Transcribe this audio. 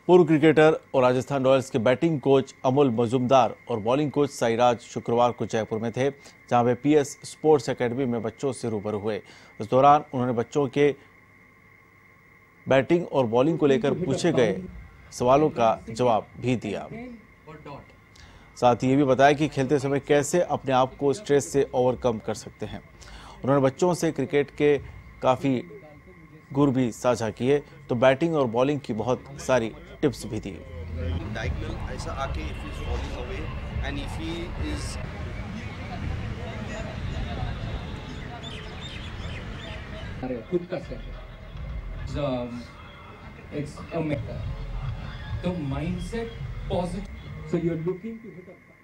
पूर्व क्रिकेटर और राजस्थान रॉयल्स के बैटिंग कोच अमोल मजूमदार और बॉलिंग कोच साईराज शुक्रवार को जयपुर में थे, जहां वे पीएस स्पोर्ट्स एकेडमी में बच्चों से रूबरू हुए। इस दौरान उन्होंने बच्चों के बैटिंग और बॉलिंग को लेकर पूछे गए सवालों का जवाब भी दिया। साथ ही ये भी बताया कि खेलते समय कैसे अपने आप को स्ट्रेस से ओवरकम कर सकते हैं। उन्होंने बच्चों से क्रिकेट के काफ़ी गुर भी साझा किए, तो बैटिंग और बॉलिंग की बहुत सारी टिप्स भी दी। डायगोनल ऐसा आके if he is falling away and if he is खुद का स्टेप इट्स अ मेथड तो mindset positive so you are looking to hit a